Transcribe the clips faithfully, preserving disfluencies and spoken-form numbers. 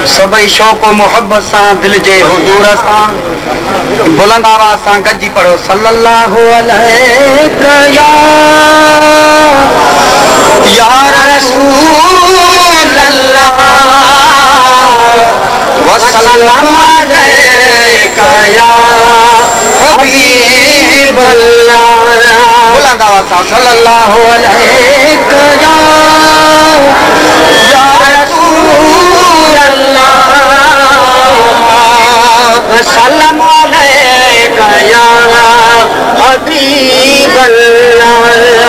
सभई शौक़ मोहब्बत सां दिल जे हुजूर सां बुलंद आवाज़ सां गॾिजी पढ़ो सल्लल्लाहु अलैहि या रसूल अल्लाह व सल्लम अलैका या हबीब अल्लाह। बुलंद आवाज़ सां सल्लल्लाहु अलैका या रसूल अल्लाह व सल्लम अलैका या हबीब अल्लाह।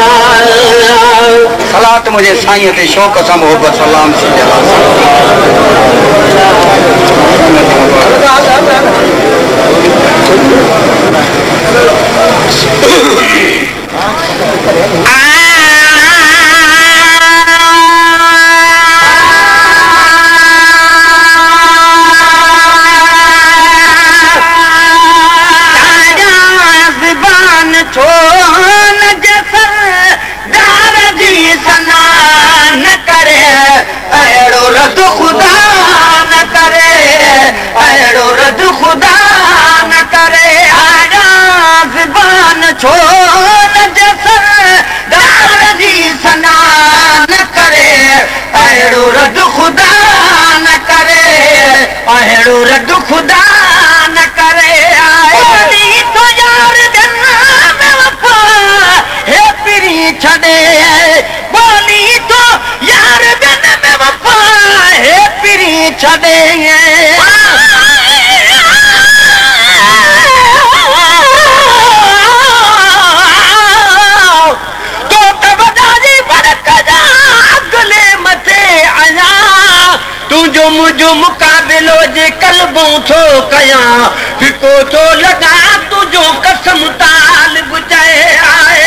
सलात मुझे साईं ते शौक़ सां मोहब्बत सलाम सी मुझो मुकाबिलो जे कल्बों थो कया फिको थो लगा तुझो कसम ताल बुझाए आए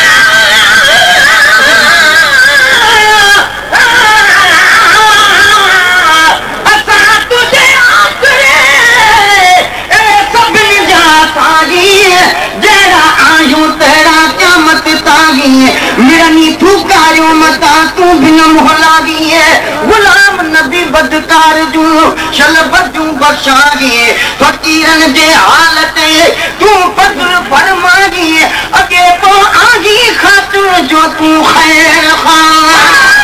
असा तुझे आसरे ए सभिनी जा सागी जहिड़ा आहियूं तहिड़ा क़यामत तागी मिरनी फुकारियो मता तूं बि न मोहलागी गुलाम नबी बदकार जू शलबत जू बख्शागी फकीरन जे हालत तू फजल फरमागी अगे तो आगी खातून जो तू खैर खां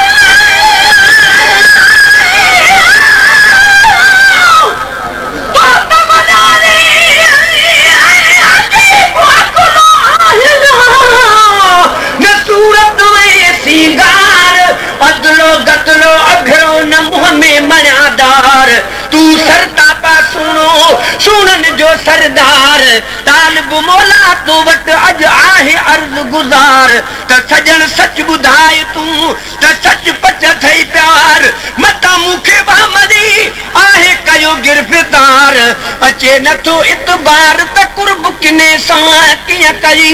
सरदार तालिब मौला तो वट अज आहे अर्ज गुजार त सजन सच बुधाए तू त सच पच थई प्यार मता मुखे बामदी आहे कयो गिरफ्तार अचे नथो इतबार त कुर्ब किने सां कीअं कई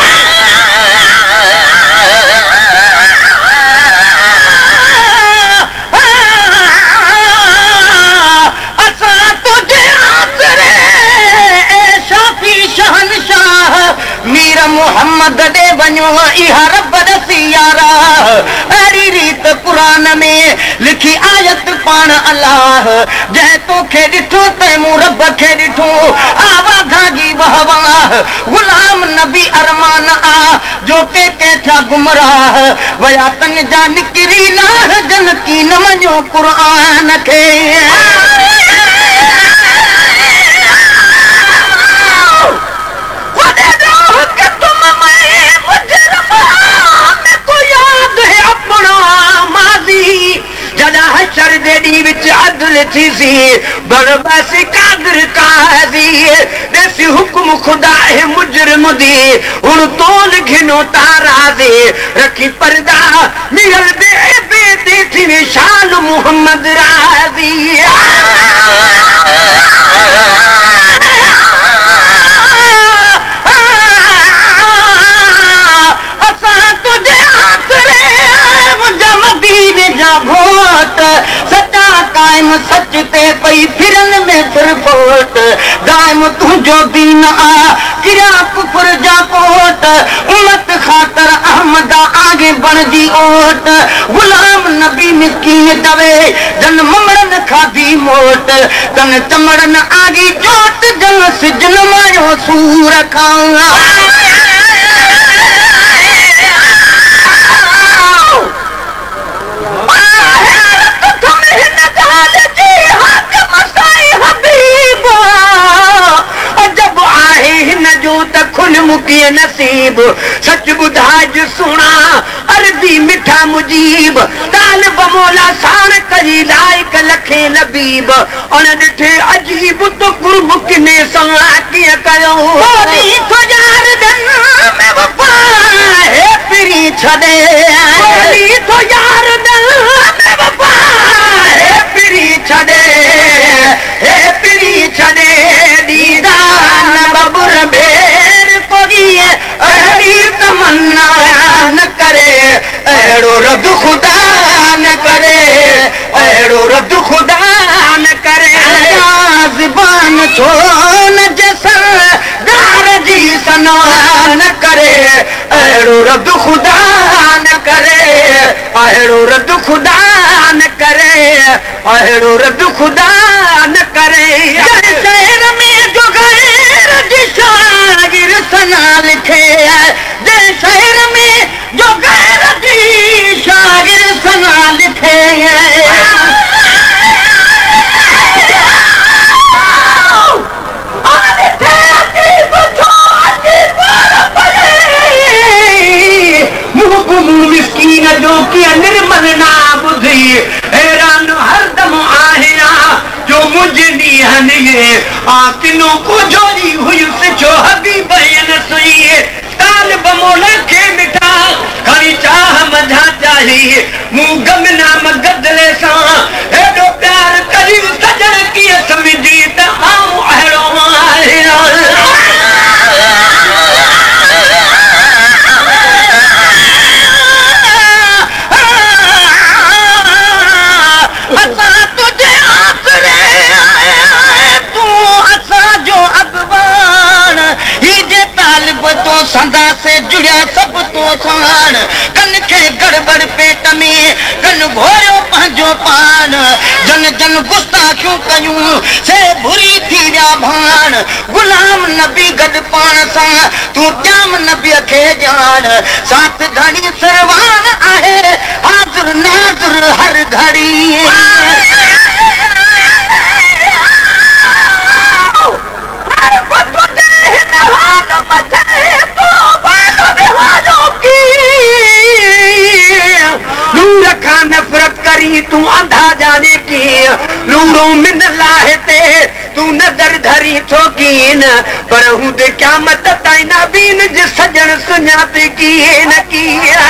मीर मोहम्मद दे वञो इहा रब दसी यारा अहिड़ी रीत क़ुरान में लिखी आयत पाण अल्लाह जंहिं तोखे ॾिठो तंहिं मूं रब खे ॾिठो आवाज़ागी वहवाह गुलाम नबी अरमान आ जो के कंहिंथा गुमराह वया तन जा निकिरी लाह जन की न मञो क़ुरान खे बरबासी कादर काजी देसी हुक्म खुदा है मुजरिम दी उन तोल घिनो ताराजी रखी पर्दा मिरल बे बे देखी शान मोहम्मद राजी असा तुझे आसरे मुझा मदीने जा भोट कायम सच ते पई फिरन में फिरफोट दायम तुझो दीन आ किरा कुफर जा कोट उम्मत खातर अहमदा आगे बढ़ जी ओट गुलाम नबी मिस्कीन दवे जन ममरन खादी मो लोट तन चमड़न आगी जोत जन सिजन मायो सूर खाऊंगा मुकिए नसीब सच बुधाज सुना अरबी मिठा मुजीब ताल बमोला साण करी लाइक लखे नबीब उन ॾिठे अजीब तो कुर्ब किने सवा कीअं कयो तो यार दन में वफा है पिरी छॾे तो यार दन में वफा है पिरी छॾे है पिरी छॾे दीदान बबुर भेर अड़ी तमन्ना न करे अड़ो रब खुदा न करे अड़ो रब खुदा न करे ज़बान छो न जसर दार जी सना न करे अड़ो रब खुदा न करे अड़ो रब खुदा न करे अड़ो रब खुदा न करे शहर में जो गैर शागिर सना लिखे जे शहर में जो गैर जी शागिर सना लिखे मिस्कीन जो कि निर्मल ना बुधी हैरान हरदम आहिया जो मुझे नीहन ये आकिनों को जोड़ी हुई से जो हबीब न सुइए ताल बमोला के मिठा खड़ी चाह मझा चाहिए मुंह गमना मगदले सा एडो प्यार करी सजन की समझी त आऊं अहड़ो माहिरा संदा से जुड़िया सब तो साण कन के गड़बड़ पेट में कन घोरो पंहिंजो पान जन जन गुस्ताखियूं कयूं से बुरी थी विया भाण गुलाम नबी गॾु पाण सां तूं ॼाम नबीअ खे ॼाण साथ घणी सरवान आहे हाज़ुर नाज़ुर हर घड़ी नफरत करी तू अंधा जाने की लूड़ो मिन लाहे ते तू नजर धरी थोकीन पर हूं दे क्या मत ताई ना बीन जे सजन सुञाते की न किया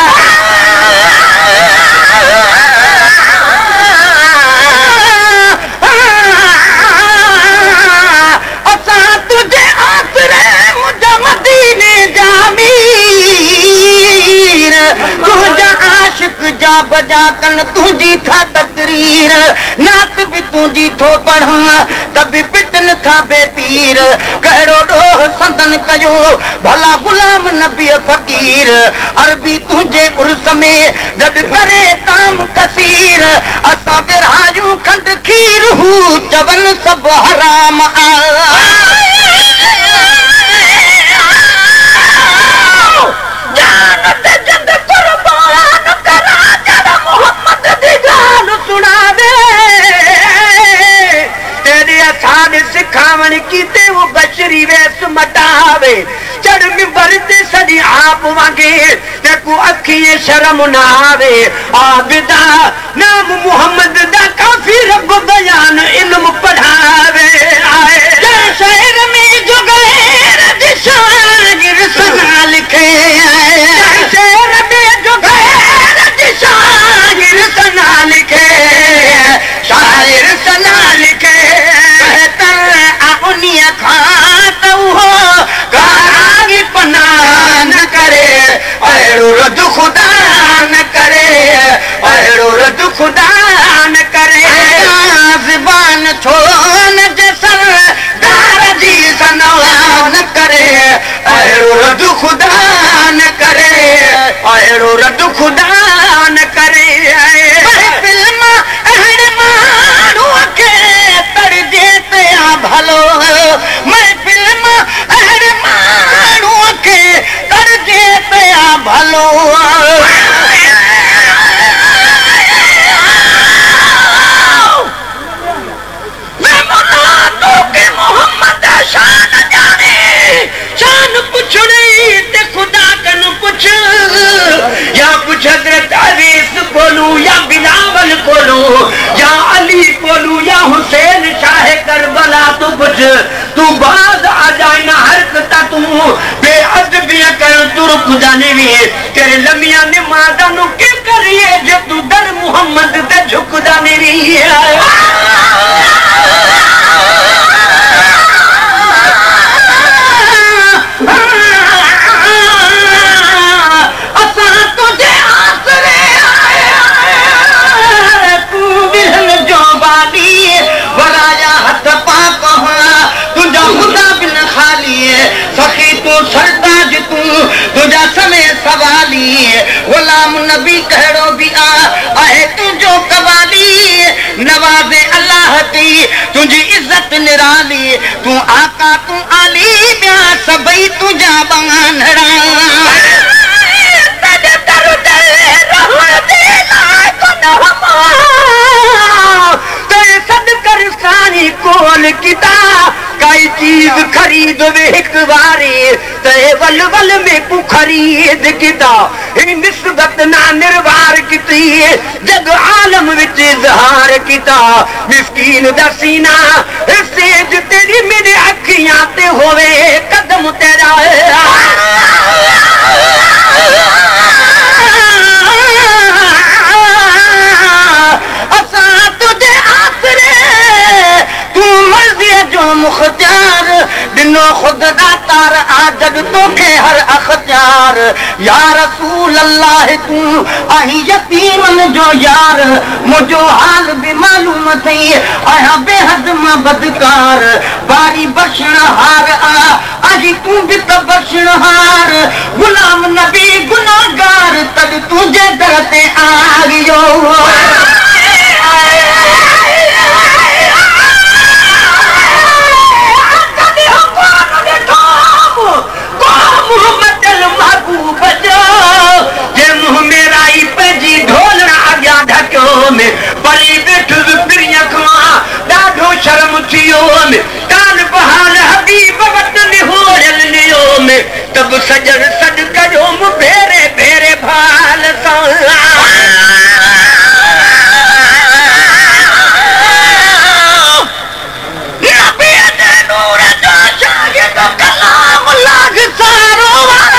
असा तुझे आसरे मुझा मदीने जामी तुझा आशिक जा बजा कन तुझी था तकरीर नात भी तुझी थो पढ़ा कभी पिटन था बेपीर कहिड़ो ॾोह संदन कयो भला गुलाम नबी फ़कीर अरबी तुझे उर्स में गॾु करे काम कसीर असां विरहायूं खंड खीर हू चवनि सभु हराम सिखावण की ते वो बशरी वेस मटावे चढ़ मिंबर ते सदी आप वांगे ते को अखिए शर्म ना आवे आबिदा नाम मोहम्मद दा काफी रब बयान इल्म पढ़ावे आए शहर में जो गैर दिशागिर सना लिखे आए शहर में जो गैर दिशागिर सना लिखे शायर सना लिखे न करे अहिड़ो रद खुदा न करे अहिड़ो रद खुदा न करे ज़बान छो न जसर दार जी सना न करे अहिड़ो रद खुदा न करे अहिड़ो रद खुदा न करे फिल्म अहिड़े माण्हूअ खे हलो मैं मौला तो के मोहम्मद शान जाने शान पुछड़ी ते खुदा कन पुछ या पुछ हजरत अवीस कोलू या बिलावल कोलू या अली कोलू या हुसैन शाह करबला तू पुछ तू बाद आ जाए ना हरकता तू बेअदबियां कर तू रुक जाने भी तेरे लमिया ने मादा नु के करिए जो तू दर मोहम्मद ते झुक जाने भी सरताज तू तुझा समय सवाली गुलाम नबी कहो भी आ आहे तुझो कवाली नवाज़े अल्लाह ती तुझी इज्जत निराली तू आका तू आली ॿिया सभई तुझा बांधड़ा कोल किता काई चीज खरीद वे एक बारी ते वल वल में को खरीद किता निस्बत ना निर्वार किती जग आलम विच इजहार किता मिस्कीन दा सीना सेज तेरी मेरे अखियां ते होवे कदम तेरा मुख्तियार दिनो खुद दातार आजब तो के हर अख्तियार या रसूल अल्लाह तू आही यतीमन जो यार मुझो हाल भी मालूम थई आया बेहद मां बदकार बारी बख्शण हार आ आजी तू भी तो बख्शण हार गुलाम नबी गुनाहगार तब तुझे दर ते आ गयो बड़ी बैठ पिरिया खवा ॾाढो शर्म थियो में कान बहाल हबीब वतन होरल लियो में तब सजन सद कजो मु भेरे भेरे भाल सां नबी दे नूर जो शागिर्द कलाम लाग सारो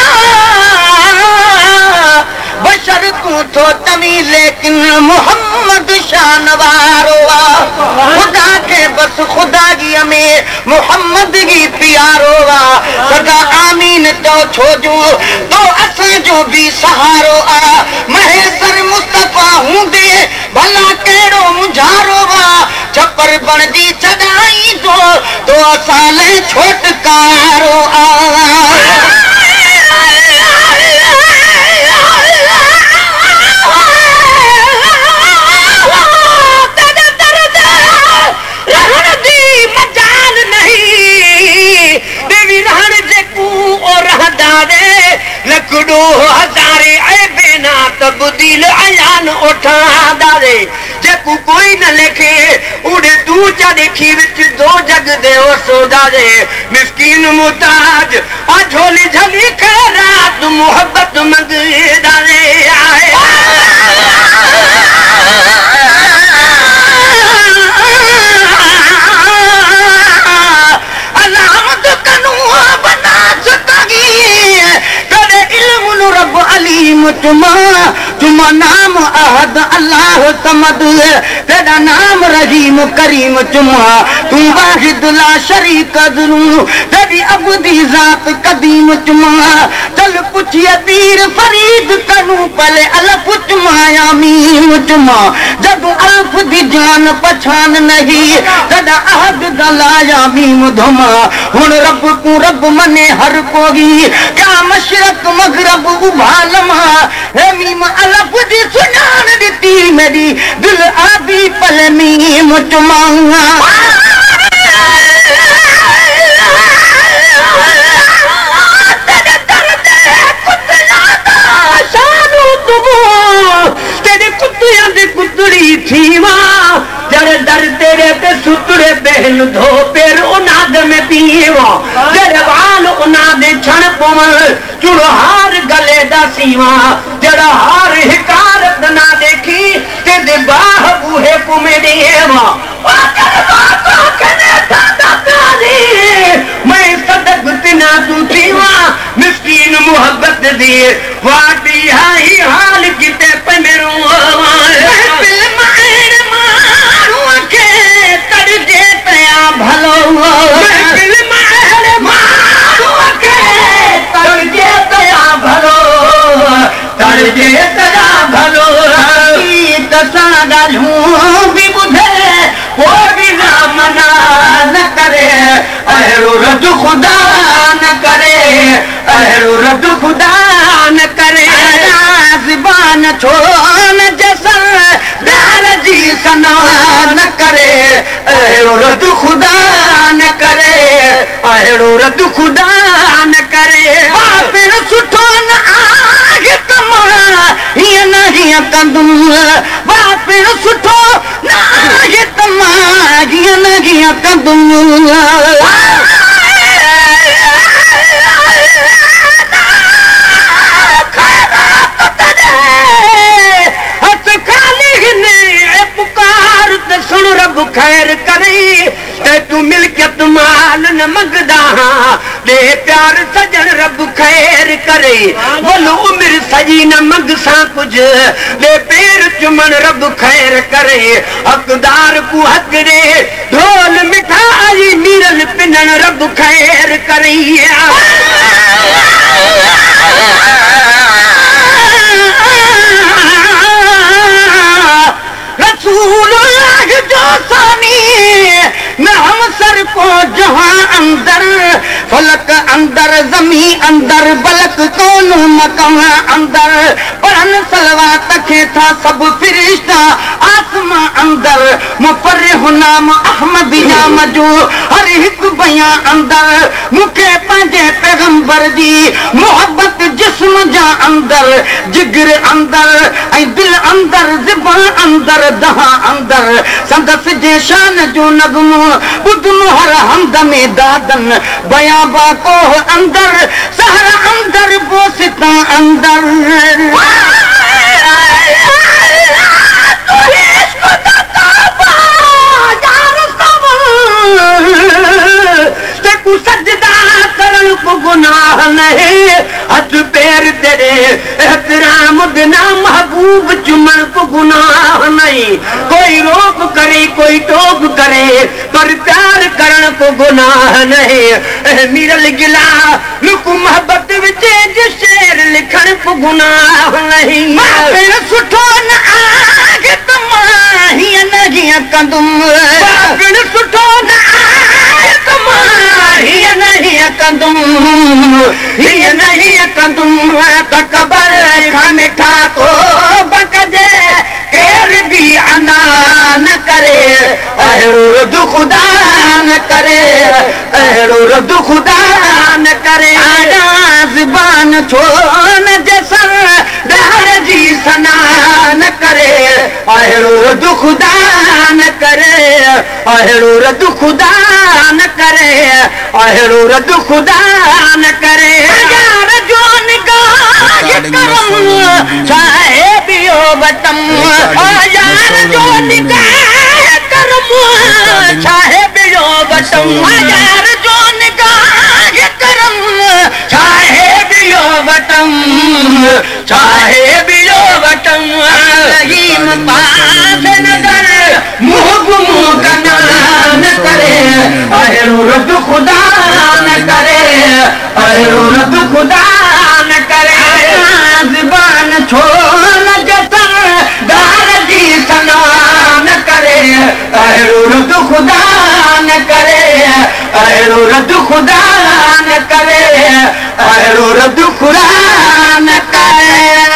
बशर तू तो तमी लेकिन मोहम्मद शानवारो खुदा के बस खुदा की में मोहम्मद की प्यारो सदा आमीन तो छोजो तो असां जो भी सहारो आ महेसर मुस्तफा हूंदे भला कहिड़ो मुझारो वा छपर बणजी चढ़ाई तो तो असां ले छोटकारो आ लकड़ो हजारे ऐबे ना तब्दील अयान उठा दारे जेकू कोई न लेखे उड़े तू चा देखी विच दो जग दे ओ सोदा दे मिस्कीन मुताज आ झोली झली खैरात मोहब्बत मंग दारे आए अलामत कनू बना सतागी रब अलीम तुमा तुमा नाम अहद अल्लाह समद तेरा नाम रहीम करीम तुमा तू वाहिद ला शरीक दुरू तेरी अबदी जात कदीम तुमा चल पुछिए पीर फरीद कनू पले अलफ तुमा या मीम तुमा जब अल्फ दी जान पछान नहीं तदा अहद दला या मीम धुमा हुन रब को रब मने हर कोगी क्या मशरक मगरब उभालमा हे मीम अलफ दी सुनान दी मेरी दिल आबी पल मीम तुमा तेरे दर्द कुतला सुतरे बहन धो पेर उनाद में पीवा जड़ वाल उनाद छण पवन चुड़हार गले दा सीवा जड़ा हार हिकारत ना देखी ते दे बाह बूहे पुमे देवा मैं सदक तिना तू थीवा मिस्कीन मोहब्बत दी वाटी हाई हाल किते पे मेरो दिल मार मारू के कर दे तया भलो दिल मार मारू के कर दे तया भलो कर दे तया भलो तसा डालूं भी बुधे वो भी ना मना न करे अहरो रद खुदा न करे अहरो रद खुदा न करे ज़बान छोड़ जैसन दार जी सना न करे अहरो रद खुदा न करे अहरो रद खुदा न करे फिर सुठो न आगे तमा ये नहीं कंदुम फिर सुठो न आगे तमा ये नहीं कंदुम खैर करे तू मिलकियत माल न मंगदा दे प्यार सजन रब खैर करे बोलो उम्र सजी न मंग सा कुछ दे पैर चुमन रब खैर करे हकदार को हक दे ढोल मिठाई मीरल पिनन रब खैर करे को जहां अंदर फलक अंदर जमी अंदर बलक कौन मकान अंदर परन सलवा तखे था सब फरिश्ता आसमां अंदर मुफर्रिह नाम अहमद नाम जो हर एक बयां अंदर मुखे पंजे पैगंबर दी मोहब्बत जिस्म जा अंदर जिगर अंदर ऐ दिल अंदर ज़बान अंदर दहा अंदर संदस जे शान जो नगमो बुध हर हमदमे दादन बया बाको अंदर सहरा अंदर बोसिता अंदर तेकू सजदा करन को गुनाह नहीं हथ पैर तेरे एहतराम बिना महबूब चुमन को गुनाह नहीं कोई रोक करे कोई टोक करे पर प्यार करण को गुनाह नहीं मिरल गिला लुक मोहब्बत विच शेर लिखण को गुनाह नहीं सुठो न आगे तमा हिय नहीं कंदुम सुठो न आगे तमा हिय नहीं कंदुम हिय नहीं कंदुम तकबर मिठा को बकजे केर भी अना न करे अहरो रद खुदा न करे अहरो रद खुदा न करे ज़बान छोड़ जैसन दार जी सना न करे अहरो रद खुदा न करे अहरो रद खुदा न करे अहरो रद खुदा न करे यार जो निगाह करम चाहे बियो बतम यार जो निगाह करम चाहे बियो बतम यार जो निगाह करम चाहे बियो बतम चाहे बियो बतम रहीम पास नजर मुँह गुमु कना न करे अहरो रद खुदा न करे अहरो रद खुदा न करे ज़बान छोड़ जैसन दार जी सना न करे अहरो रद खुदा न करे अहरो रद खुदा न करे अहरो रद खुदा न करे